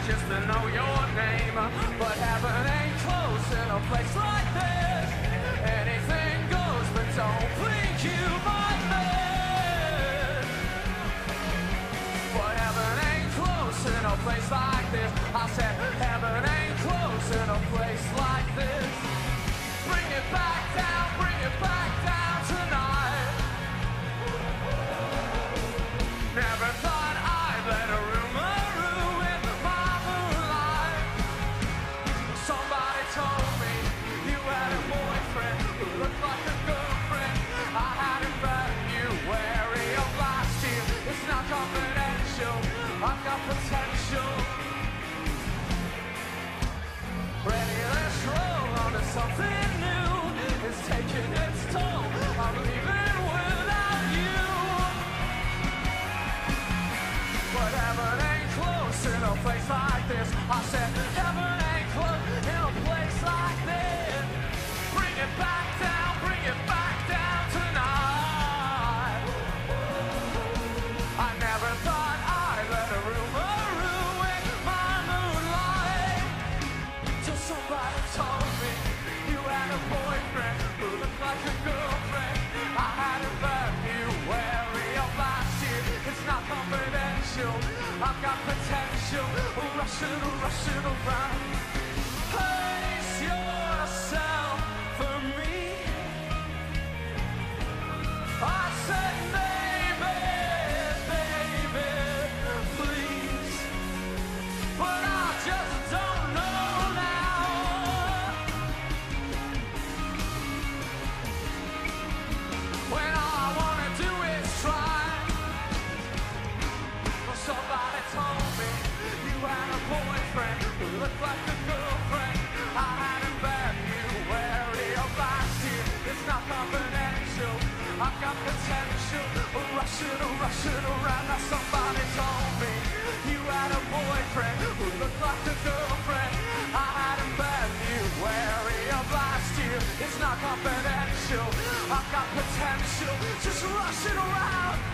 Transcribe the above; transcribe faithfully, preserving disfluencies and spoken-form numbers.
just to know your name. But heaven ain't close in a place like this. Anything goes, but don't blink, you might miss. But heaven ain't close in a place like this. I said heaven ain't close in a place like this. Bring it back down, bring it back down tonight. Never thought I'd let a rumor ruin my moonlight. Somebody told me you had a boyfriend who looked like a girlfriend. I hadn't met you, wary of last year. It's not confidential, I've got potential. Ready, let's roll on to something new. It's taking its toll, I'm leaving without you. But heaven ain't close in a place like this. I said heaven ain't close in a place like this. Bring it back down, bring it back down tonight. I never thought I'd let a rumor ruin my moonlight. Till somebody told me you had a boyfriend who looked like a girlfriend. I hadn't met you, wary of last year. It's not confidential, I've got potential. Rushing, rushing around. Place yourself for me. I said baby, baby, please. But I just don't know now. When all I wanna do is try. Well, somebody told me you had a boyfriend who looked like a girlfriend. I hadn't met you, wary of last year. It's not confidential, I've got potential. Rushing, rushing around. Now somebody told me you had a boyfriend who looked like a girlfriend. I hadn't met you, wary of last year. It's not confidential, I've got potential. Just rushing around.